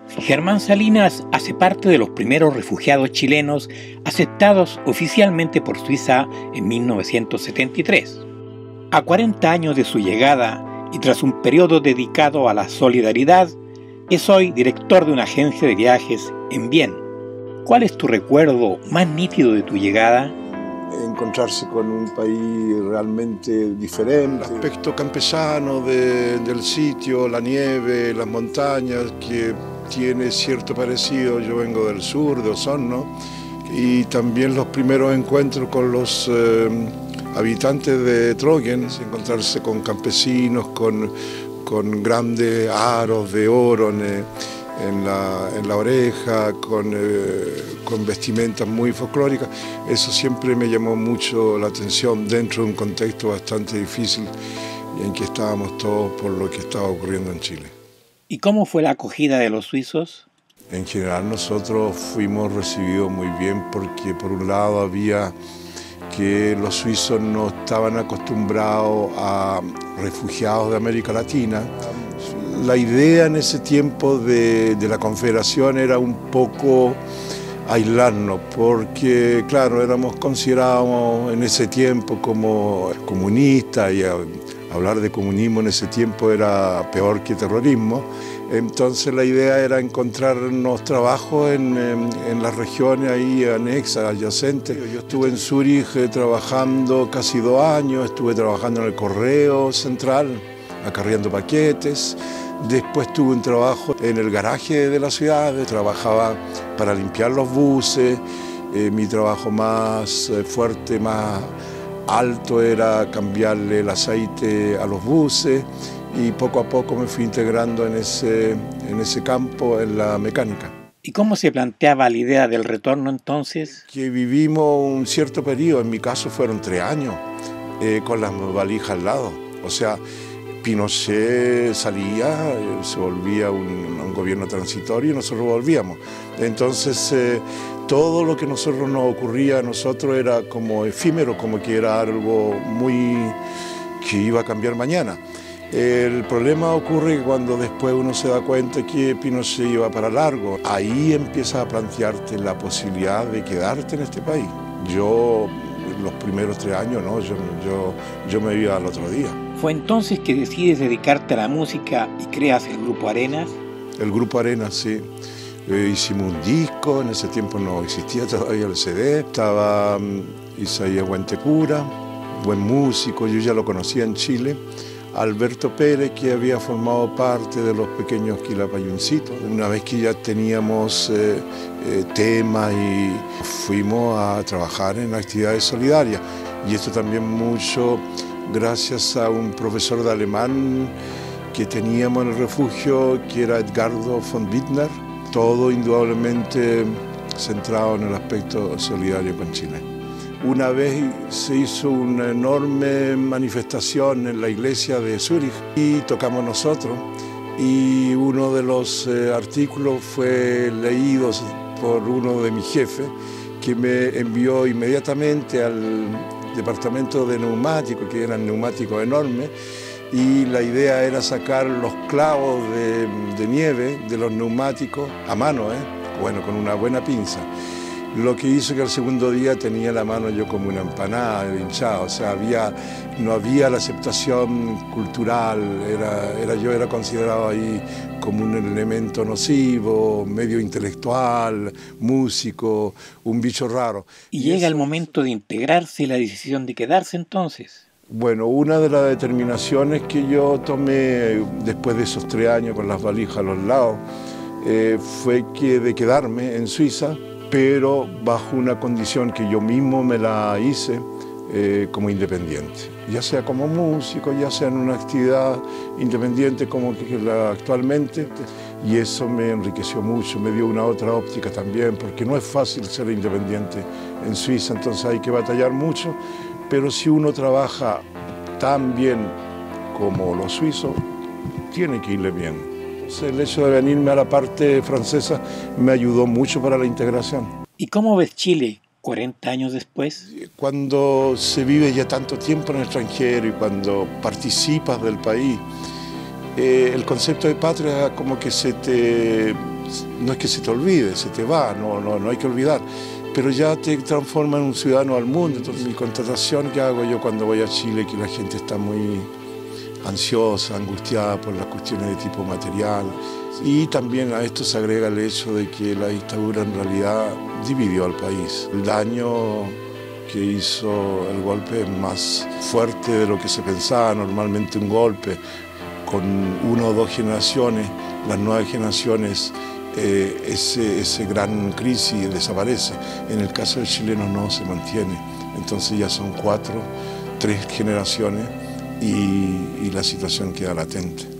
Germán Salinas hace parte de los primeros refugiados chilenos aceptados oficialmente por Suiza en 1973. A 40 años de su llegada y tras un periodo dedicado a la solidaridad, es hoy director de una agencia de viajes en Viena. ¿Cuál es tu recuerdo más nítido de tu llegada? Encontrarse con un país realmente diferente. El aspecto campesano del sitio, la nieve, las montañas, que tiene cierto parecido. Yo vengo del sur, de Osorno, y también los primeros encuentros con los habitantes de Trogen, encontrarse con campesinos, con grandes aros de oro en la oreja, con vestimentas muy folclóricas. Eso siempre me llamó mucho la atención dentro de un contexto bastante difícil en que estábamos todos por lo que estaba ocurriendo en Chile. ¿Y cómo fue la acogida de los suizos? En general nosotros fuimos recibidos muy bien porque por un lado había que los suizos no estaban acostumbrados a refugiados de América Latina. La idea en ese tiempo de la Confederación era un poco aislarnos, porque claro, éramos considerados en ese tiempo como comunistas y hablar de comunismo en ese tiempo era peor que terrorismo. Entonces la idea era encontrarnos trabajo en las regiones ahí anexas, adyacentes. Yo estuve en Zúrich trabajando casi 2 años, estuve trabajando en el Correo Central, acarreando paquetes. Después tuve un trabajo en el garaje de la ciudad, trabajaba para limpiar los buses. Mi trabajo más fuerte, más alto era cambiarle el aceite a los buses y poco a poco me fui integrando en ese campo, en la mecánica. ¿Y cómo se planteaba la idea del retorno entonces? Que vivimos un cierto periodo, en mi caso fueron 3 años, con las valijas al lado. O sea, Pinochet salía, se volvía un gobierno transitorio y nosotros volvíamos. Entonces, todo lo que nos ocurría a nosotros era como efímero, como que era algo que iba a cambiar mañana. El problema ocurre cuando después uno se da cuenta que Pinochet iba para largo. Ahí empiezas a plantearte la posibilidad de quedarte en este país. Yo, los primeros 3 años, no, yo me iba al otro día. ¿Fue entonces que decides dedicarte a la música y creas el Grupo Arenas? El Grupo Arenas, sí. Hicimos un disco, en ese tiempo no existía todavía el CD. Estaba Isaías Huentecura, buen músico, yo ya lo conocía en Chile. Alberto Pérez, que había formado parte de los pequeños Quilapayuncitos. Una vez que ya teníamos temas y fuimos a trabajar en actividades solidarias. Y esto también mucho gracias a un profesor de alemán que teníamos en el refugio, que era Edgardo von Wittner. Todo indudablemente centrado en el aspecto solidario con Chile. Una vez se hizo una enorme manifestación en la iglesia de Zúrich y tocamos nosotros y uno de los artículos fue leído por uno de mis jefes que me envió inmediatamente al departamento de neumáticos, que eran neumáticos enormes, y la idea era sacar los clavos de nieve de los neumáticos a mano, bueno, con una buena pinza. Lo que hizo que al segundo día tenía la mano yo como una empanada hinchada, o sea, no había la aceptación cultural, yo era considerado ahí como un elemento nocivo, medio intelectual, músico, un bicho raro. ¿Y llega el momento de integrarse y la decisión de quedarse entonces? Bueno, una de las determinaciones que yo tomé después de esos 3 años con las valijas a los lados fue que de quedarme en Suiza, pero bajo una condición que yo mismo me la hice como independiente, ya sea como músico, ya sea en una actividad independiente como que la actualmente, y eso me enriqueció mucho, me dio una otra óptica también, porque no es fácil ser independiente en Suiza, entonces hay que batallar mucho, pero si uno trabaja tan bien como los suizos, tiene que irle bien. El hecho de venirme a la parte francesa me ayudó mucho para la integración. ¿Y cómo ves Chile 40 años después? Cuando se vive ya tanto tiempo en el extranjero y cuando participas del país, el concepto de patria como que no es que se te olvide, se te va, no hay que olvidar, pero ya te transforma en un ciudadano al mundo. Entonces mi constatación que hago yo cuando voy a Chile, que la gente está muy ansiosa, angustiada por las cuestiones de tipo material, y también a esto se agrega el hecho de que la dictadura en realidad dividió al país. El daño que hizo el golpe es más fuerte de lo que se pensaba. Normalmente un golpe con 1 o 2 generaciones, las nuevas generaciones, ese gran crisis desaparece. En el caso del chileno no se mantiene, entonces ya son 4, 3 generaciones y la situación queda latente.